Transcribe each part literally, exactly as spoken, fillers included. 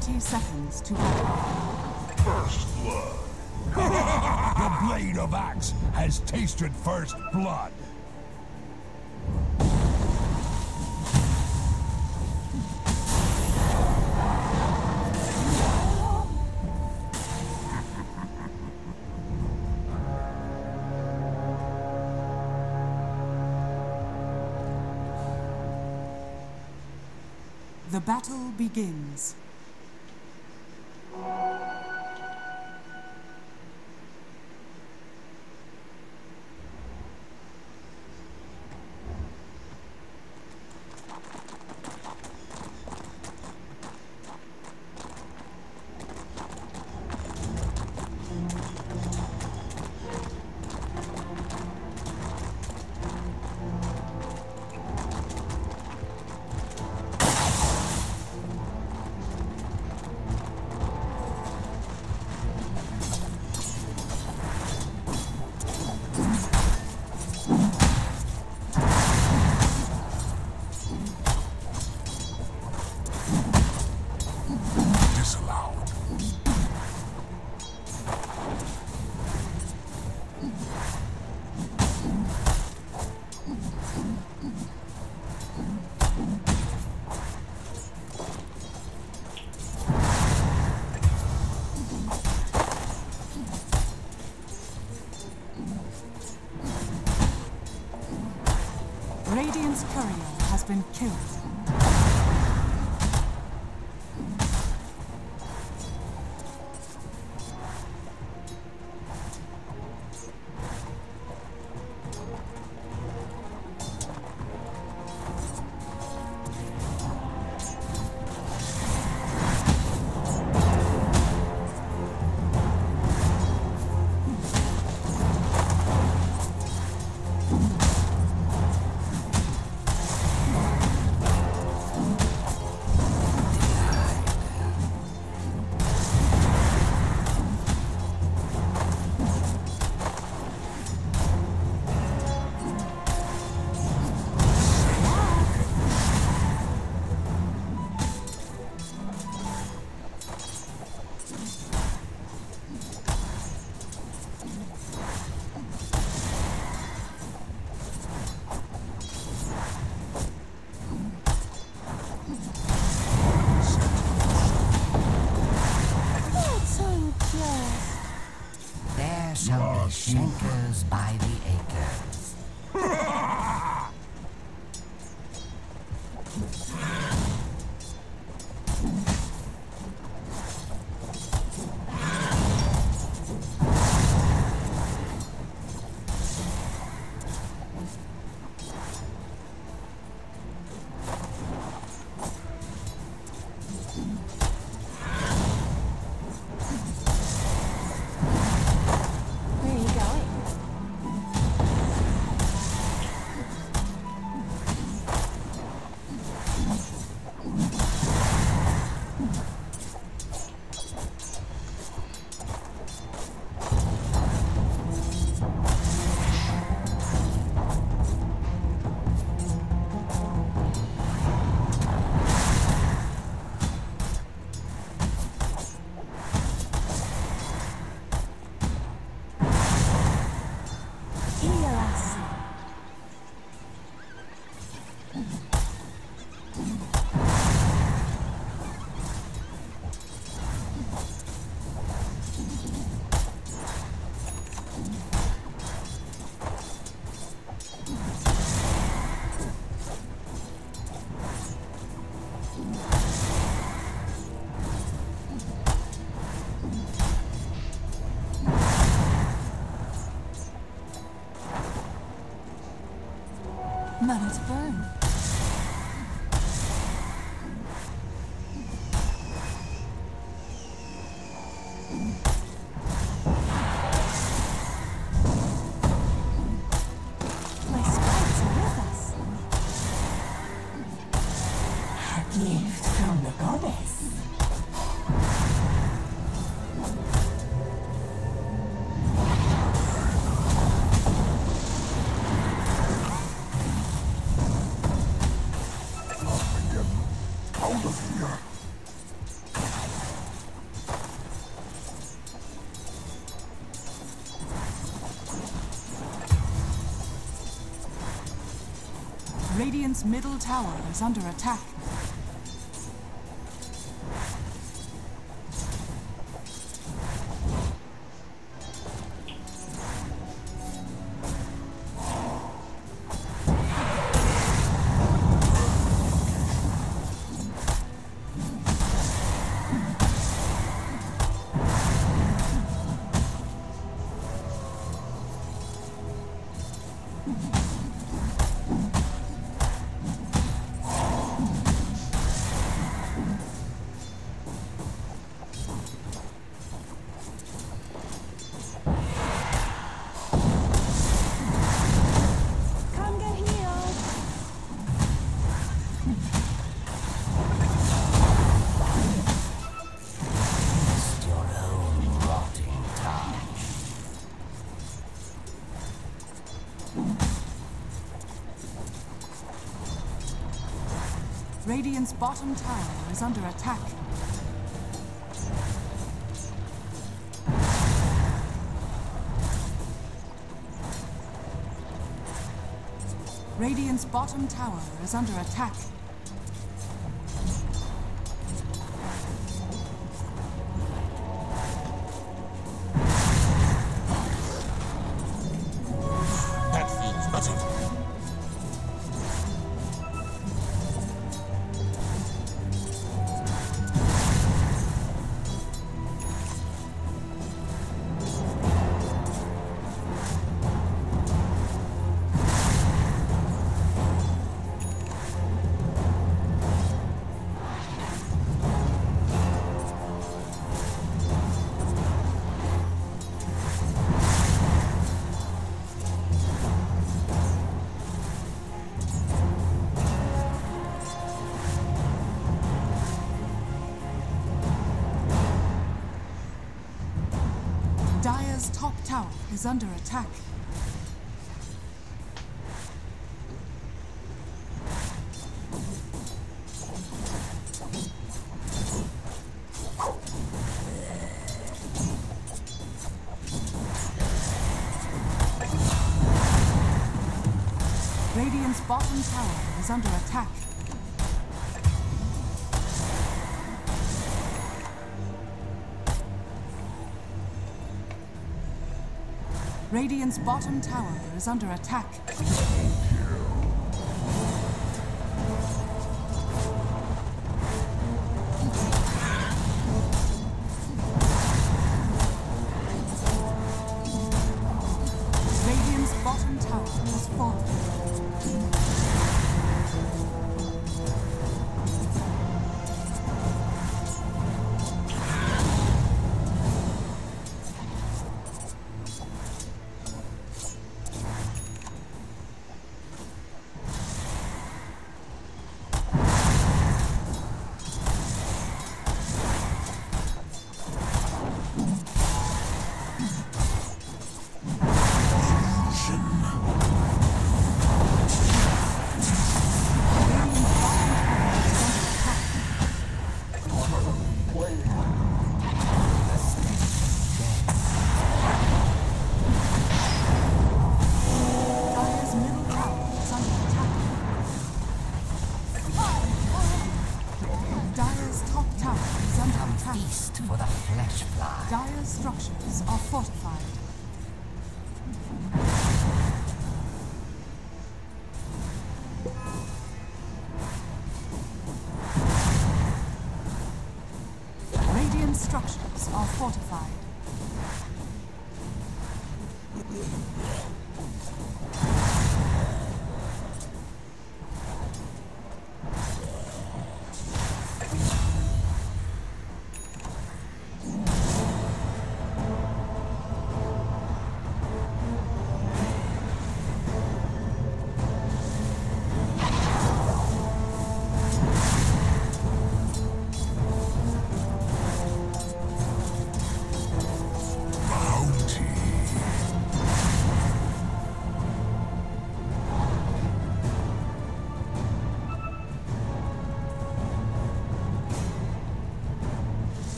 thirty seconds to battle. First blood. The blade of axe has tasted first blood. The battle begins. Radiant's courier has been killed. Shankers by the acres. Mana to burn. My sprites are with us. A gift from the goddess. Radiant's middle tower is under attack. Radiant's bottom tower is under attack. Radiant's bottom tower is under attack. That feels better. Dire's top tower is under attack. Radiant's bottom tower is under attack. Radiant's bottom tower is under attack. Radiant's bottom tower has fallen. Feast for the flesh fly. Dire's structures are fortified. Radiant structures are fortified.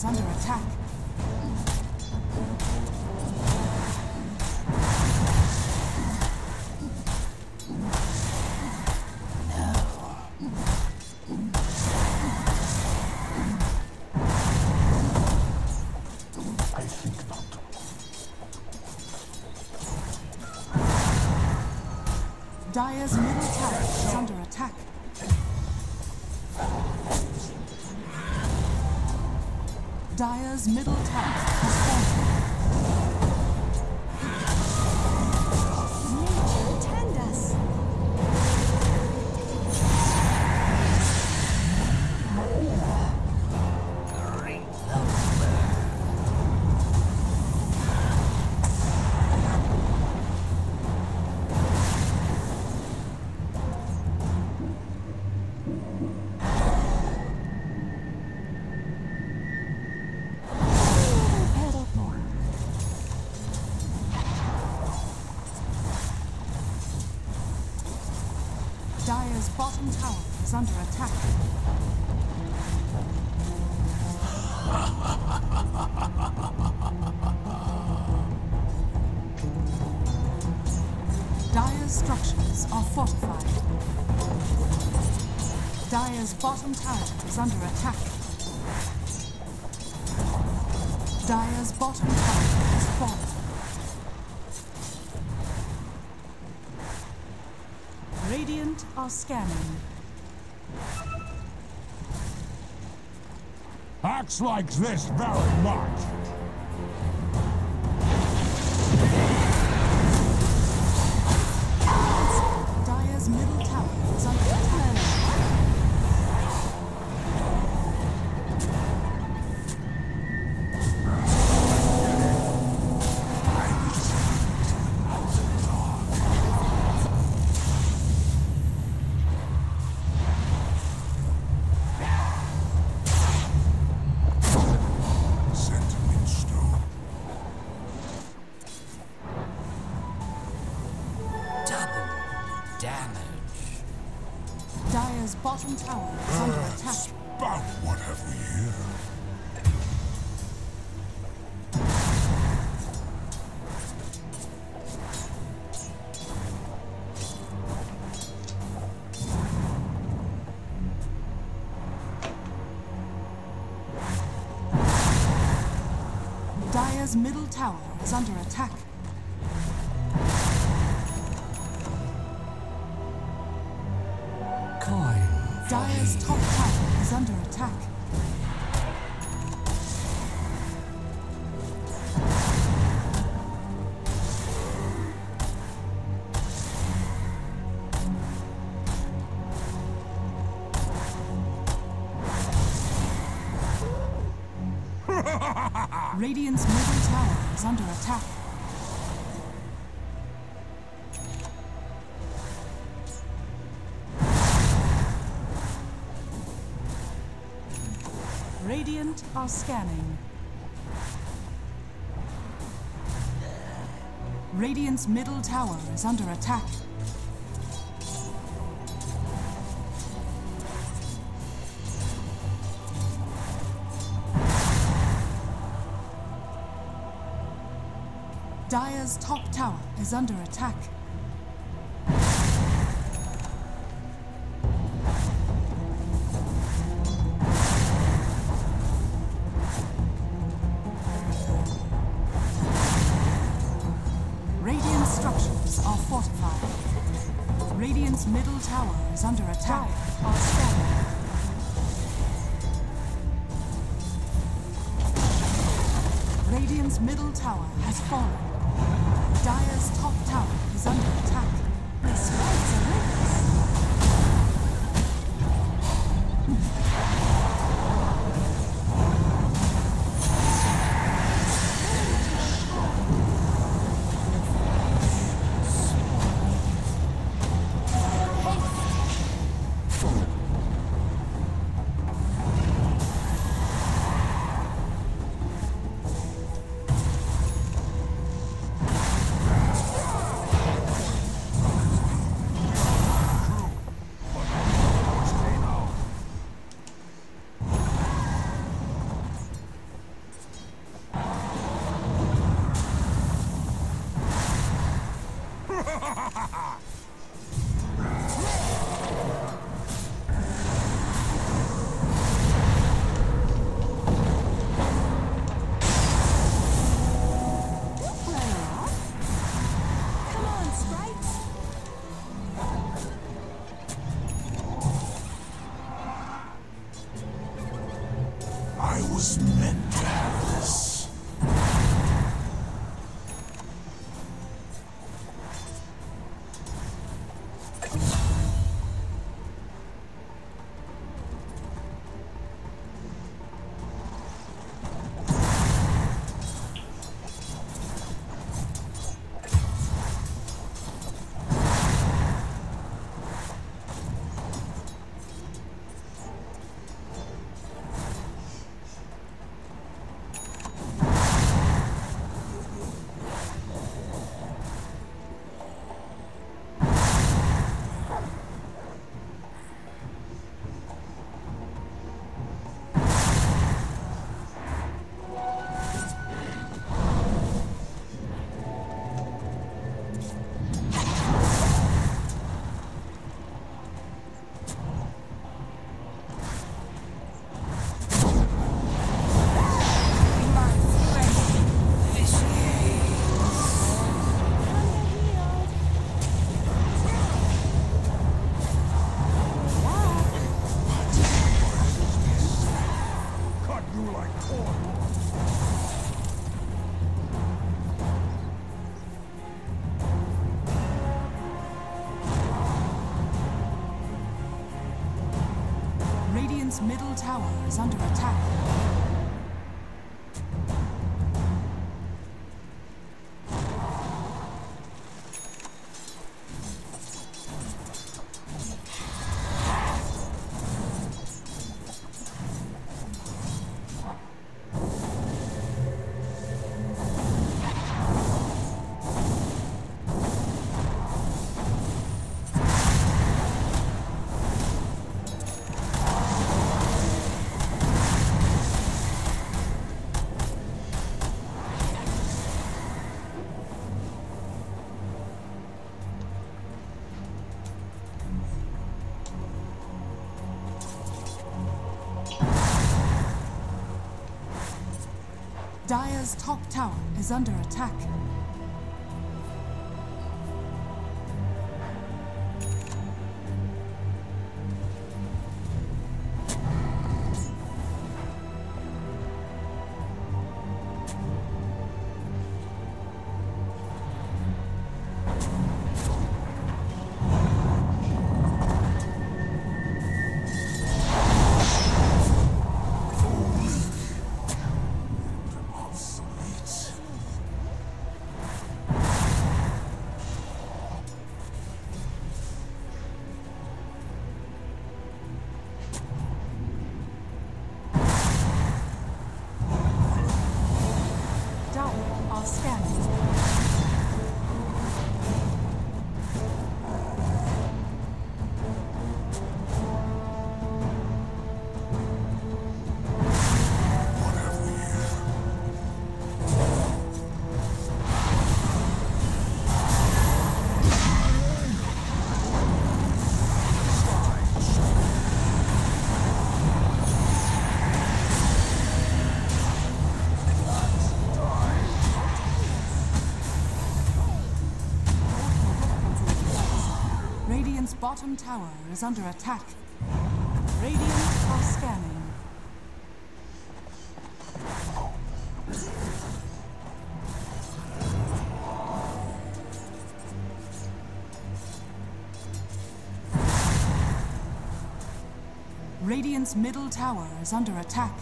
is under attack. I think not. Dire's middle tower is under attack. Dire's middle tower has fallen. Nature attend us. Great lumber. Dire's bottom tower is under attack. Dire's structures are fortified. Dire's bottom tower is under attack. Dire's bottom tower has fallen. Radiant are scanning. Axe likes this very much. Dire's middle tower is under attack. Sentiment stone. Double damage. Dire's bottom tower is under attack. Spout, what have we here? Dire's middle tower is under attack. Coin. Dire's top tower is under attack. Radiant's middle tower is under attack. Radiant are scanning. Radiant's middle tower is under attack. Dire's top tower is under attack. Radiant structures are fortified. Radiant's middle tower is under attack. Dire are scanning. Radiant's middle tower has fallen. Dire's top tower is under attack. The strikes are with us. was meant to have this. Radiant's middle tower is under attack. Dire's top tower is under attack. Radiant's bottom tower is under attack. Radiant are scanning. Radiant's middle tower is under attack.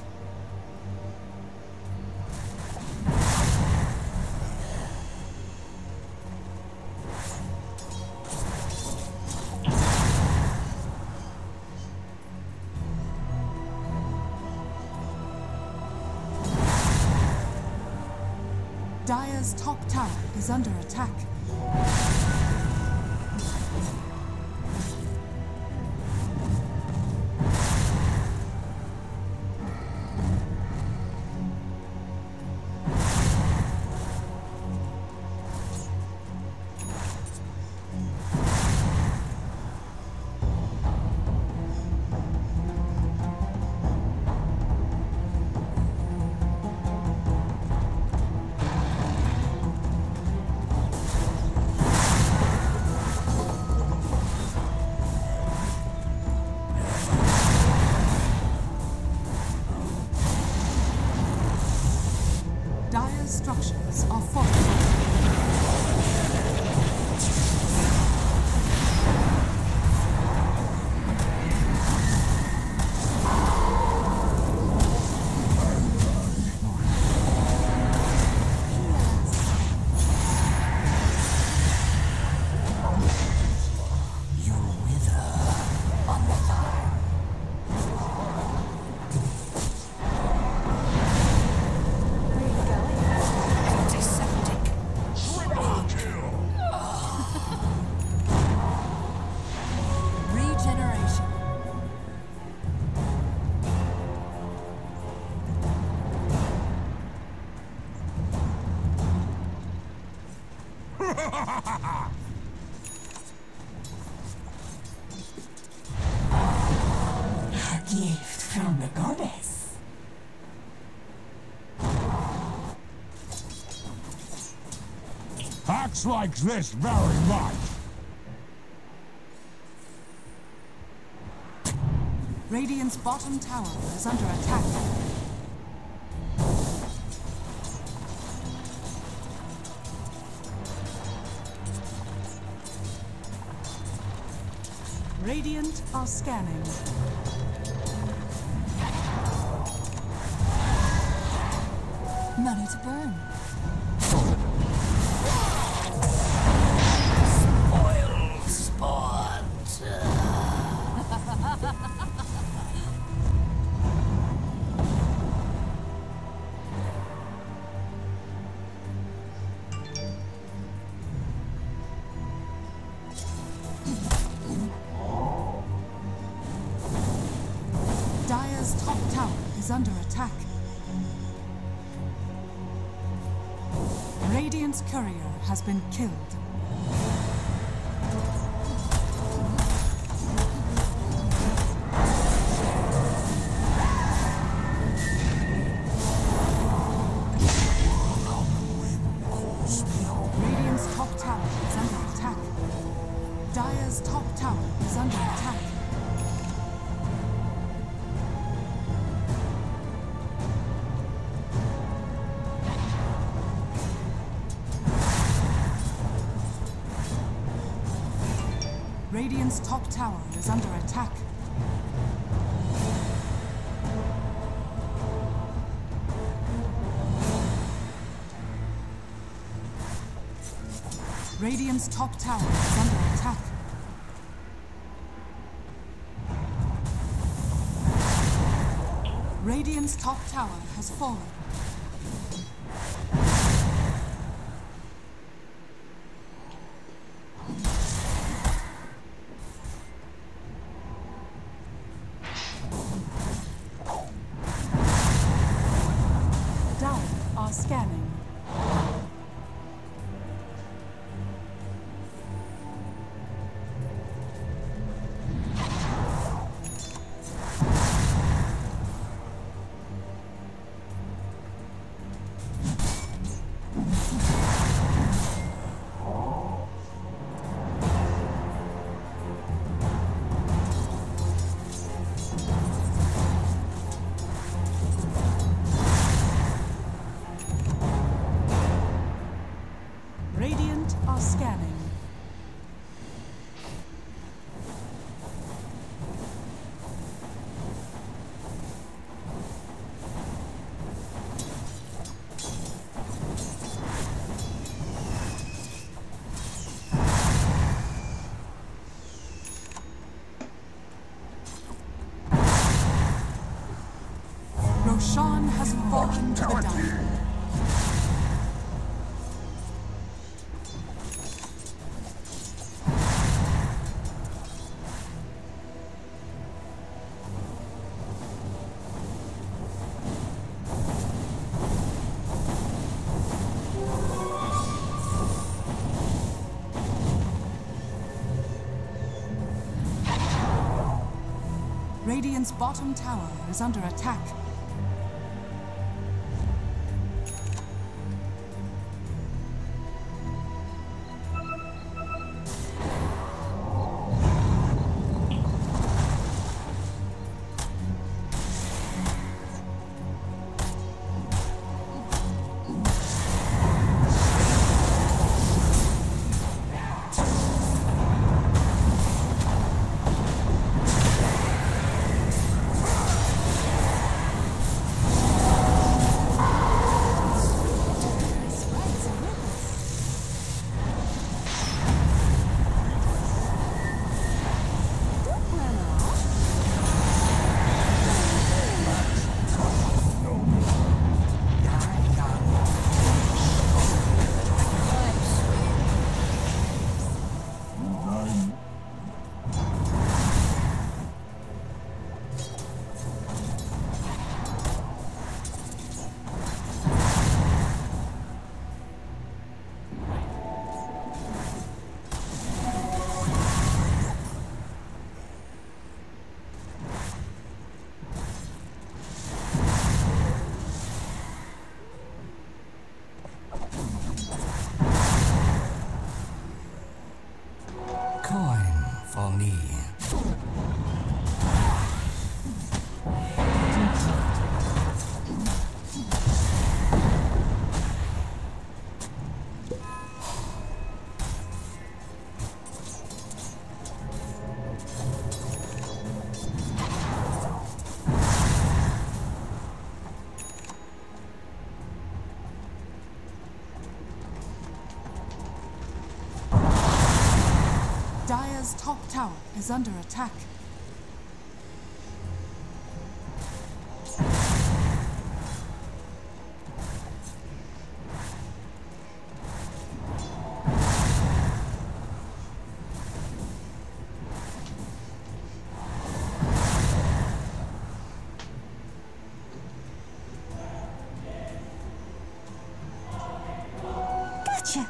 Dire's top tower is under attack. Axe likes this very much. Radiant's bottom tower is under attack. Radiant are scanning. Money to burn. Spoil sport. Dire's top tower is under attack. Radiant's courier has been killed. Radiant's top tower is under attack. Dire's top tower is under attack. Radiant's top tower is under attack. Radiant's top tower is under attack. Radiant's top tower has fallen. Dire are scanning. Radiant are scanning. Roshan has fallen to the Dire. Radiant's bottom tower is under attack. Dire's top tower is under attack. Gotcha!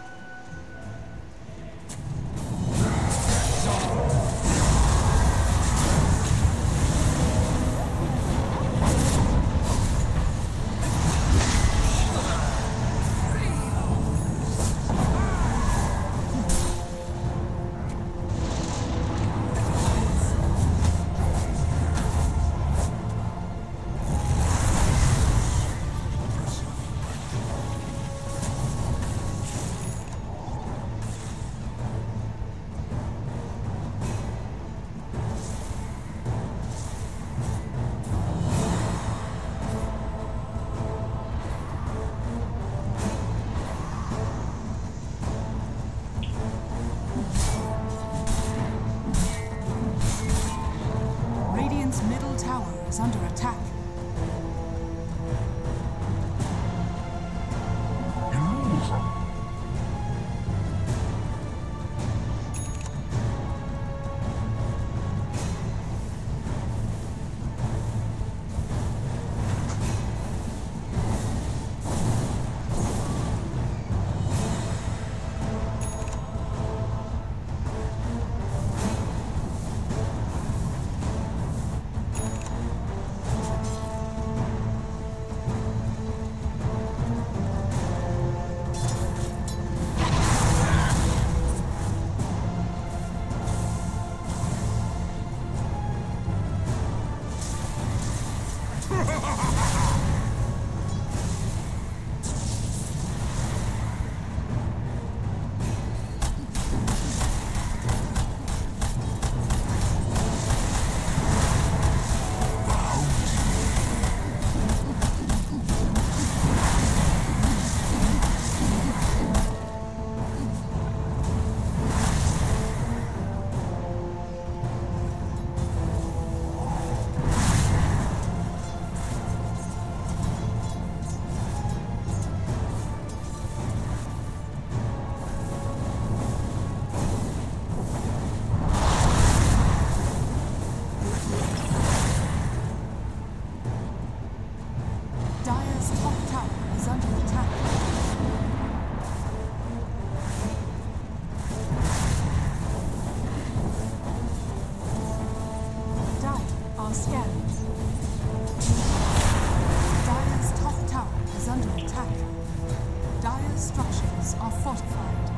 Radiant's middle tower is under attack. Dire's top tower is under attack. Dire are scanned. Dire's top tower is under attack. Dire's structures are fortified.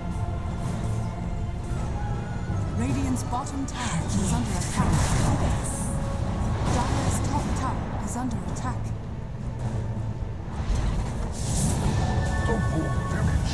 Radiant's bottom tower is under attack. Dire's top tower is under attack. Double damage.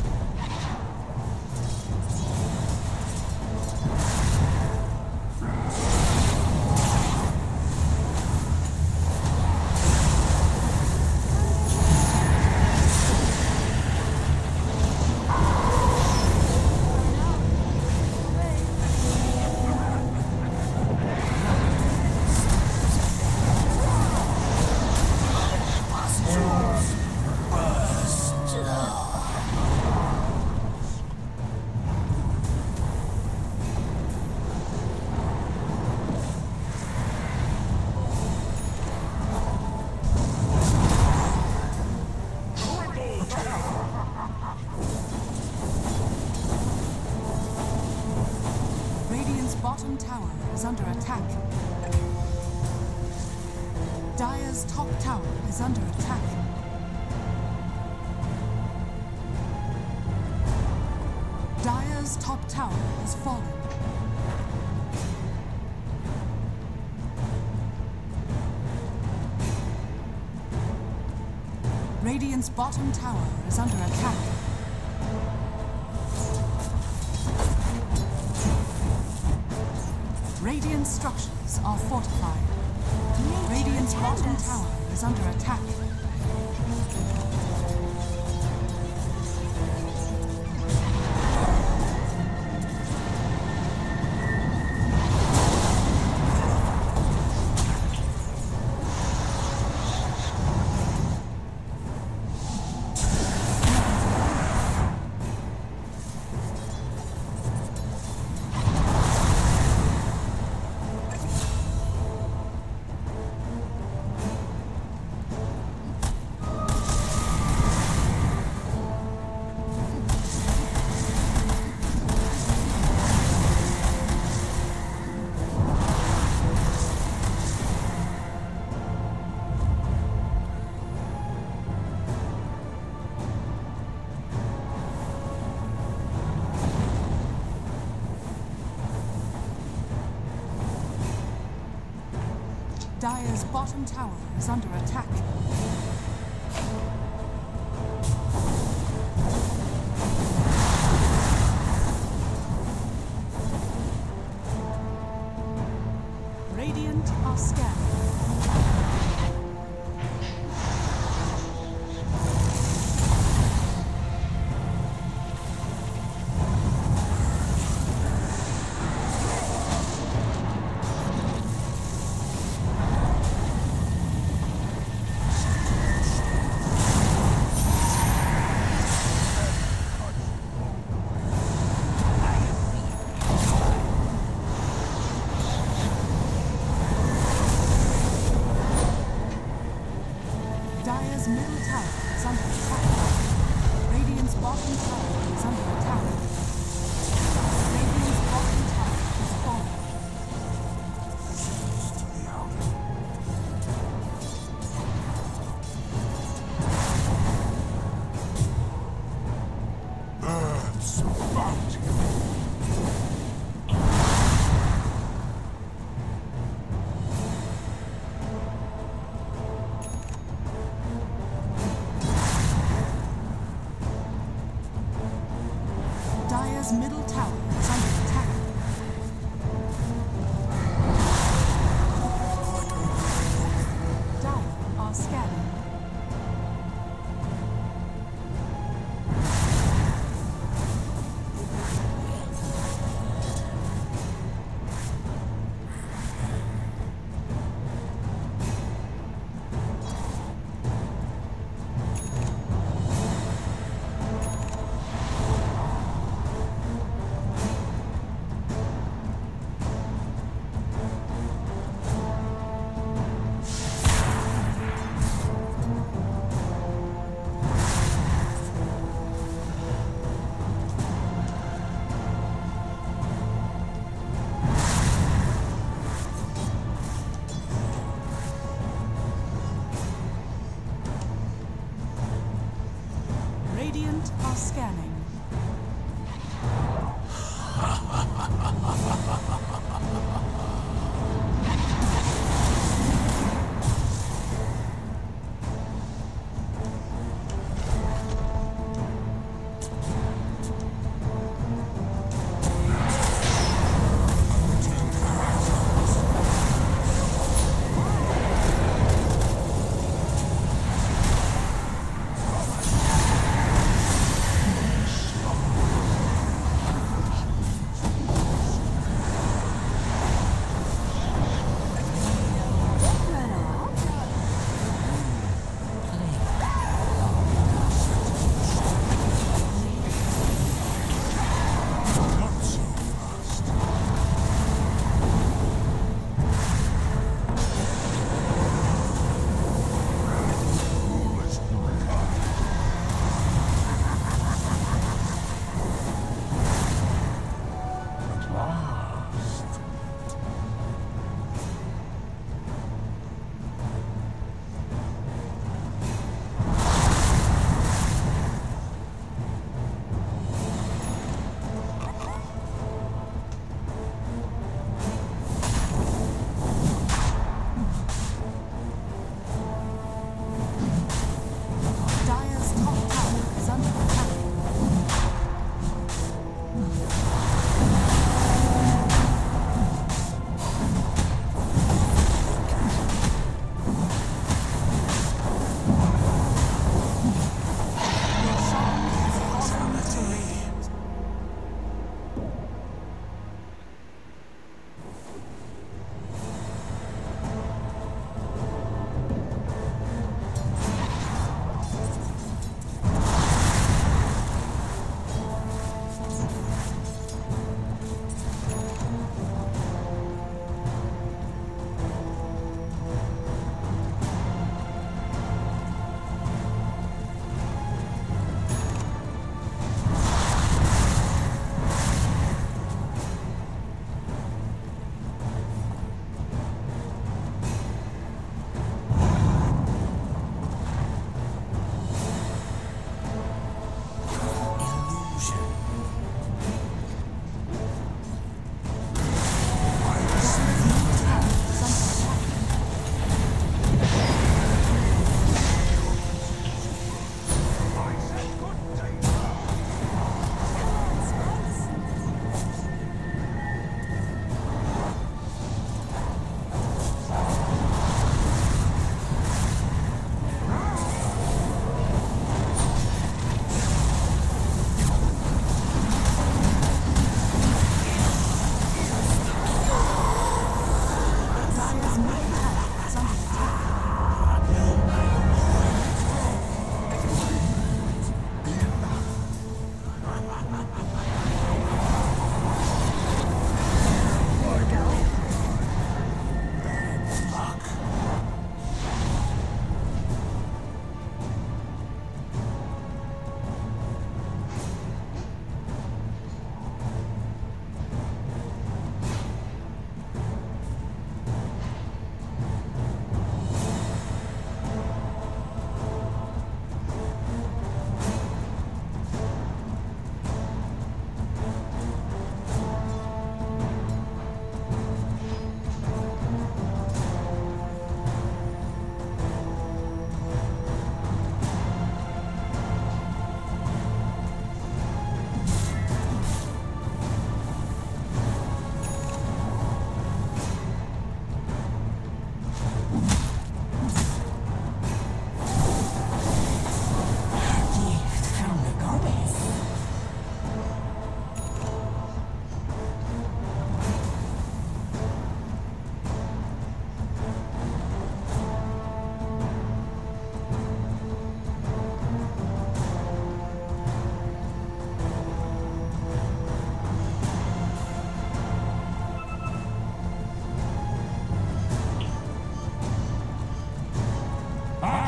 Bottom tower is under attack. Dire's top tower is under attack. Dire's top tower has fallen. Radiant's bottom tower is under attack. Radiant structures are fortified. Radiant's bottom tower is under attack. Dire's bottom tower is under attack. Radiant are scared. Dire's middle tower is under attack. Radiant's bottom tower is under attack. Radiant's bottom tower is falling. To the outer. Earth's bounty.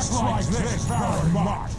Looks like this very much.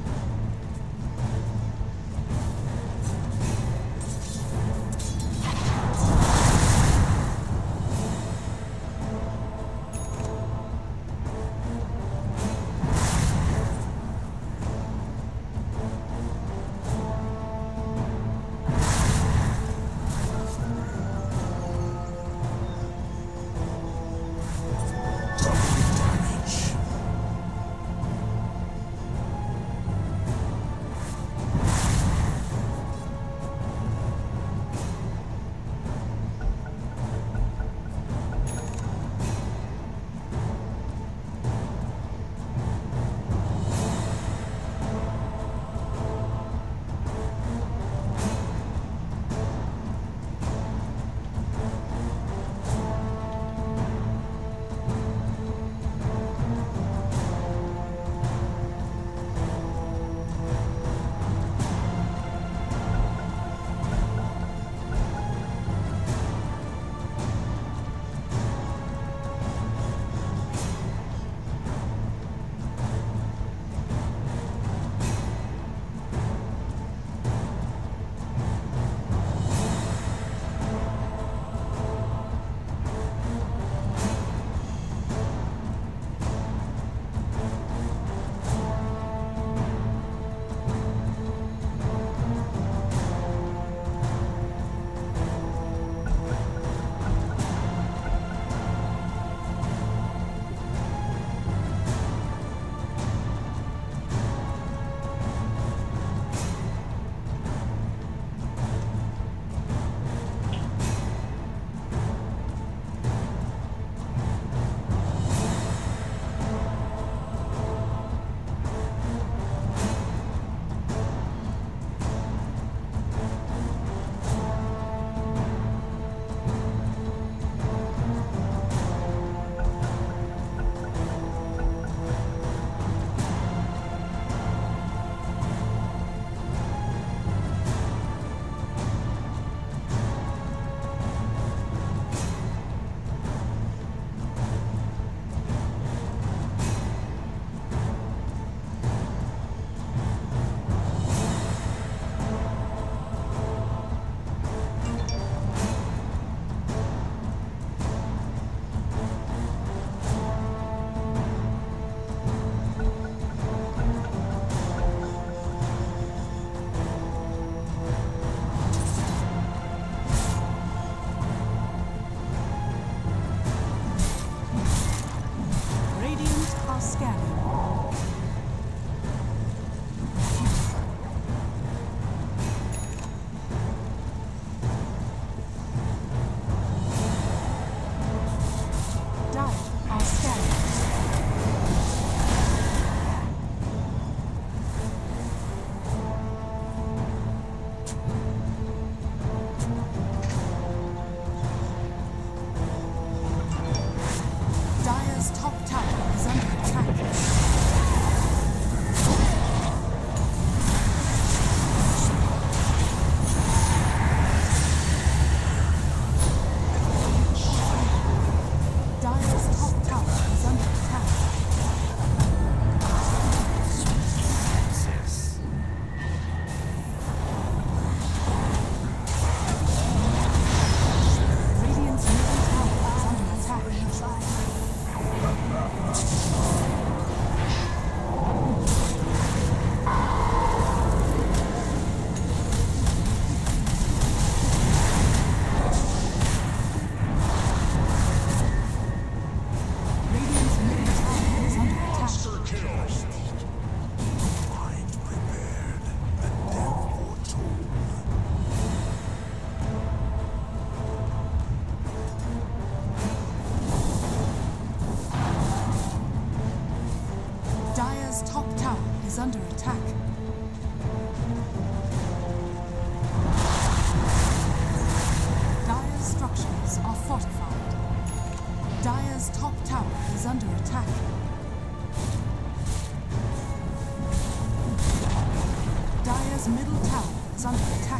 is under attack. Dire's structures are fortified. Dire's top tower is under attack. Dire's middle tower is under attack.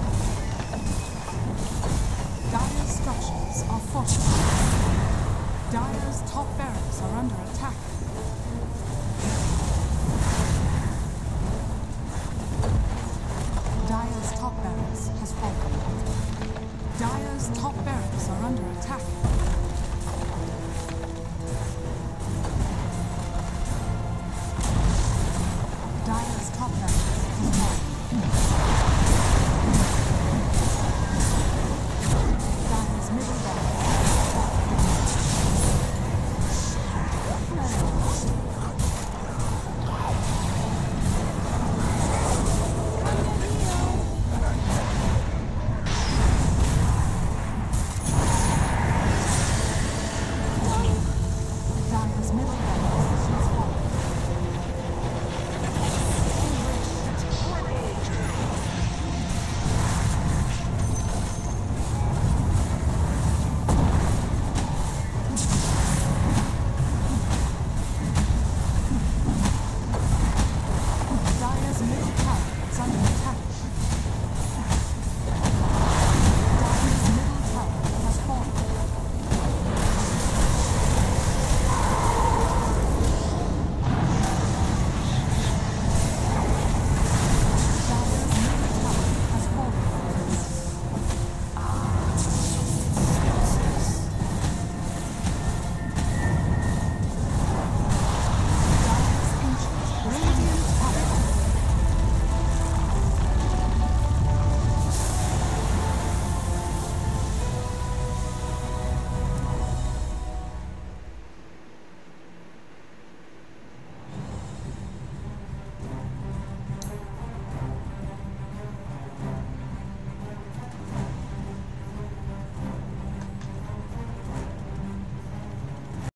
Dire's structures are fortified. Dire's top barracks are under attack. Dire's top barracks has fallen. Dire's top barracks are under attack.